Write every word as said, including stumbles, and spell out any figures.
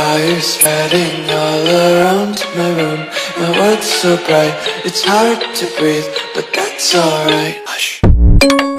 fire spreading all around my room. My world's so bright, it's hard to breathe, but that's alright. Hush.